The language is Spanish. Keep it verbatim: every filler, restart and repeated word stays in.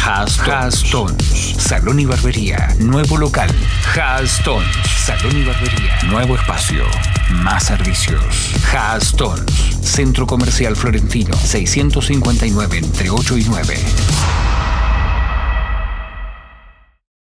Hastones, salón y barbería, nuevo local. Hastones, salón y barbería, nuevo espacio, más servicios. Hastones, Centro Comercial Florentino, seiscientos cincuenta y nueve entre ocho y nueve.